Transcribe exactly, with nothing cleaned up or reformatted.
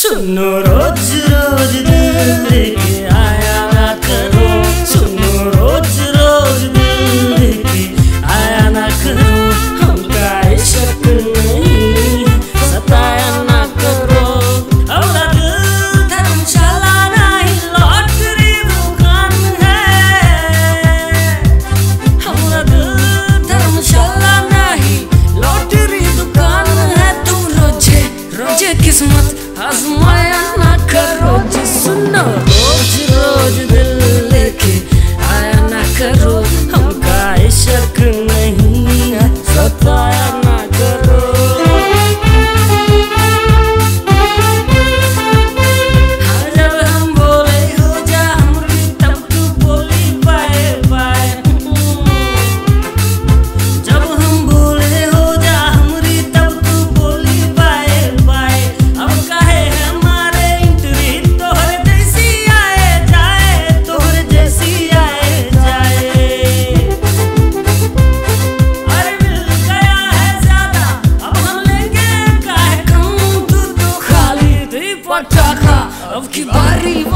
सुनो रोज रोज दिल लेके आया ना करो, सुनो रोज रोज दिल लेके आया ना करो, हमका इश्क नहीं सताया ना करो। हमारा दिल धर्मशाला नहीं लॉटरी दुकान है, हमारा दिल धर्मशाला नहीं लॉटरी दुकान है। तुम रोजे रोजे किस्मत आजमाया ना करो जी, सुनो रोज रोज दिल लेके आया ना करो, हमका इश्क नहीं सताया ना करो। हाँ जब हम बोले हो जा हमरी तब तू बोली बाय बाय, जब हम बोले हो जा हमरी तब तू बोली बाय बाय। अब काहे हमारे इंटरी तोहरे जैसी आए जाए, तोहरे जैसी आए जाए। अरे मिल गया है ज्यादा अब हम लेंगे काहे कम, तू तो खाली थी पटाखा अब की बारी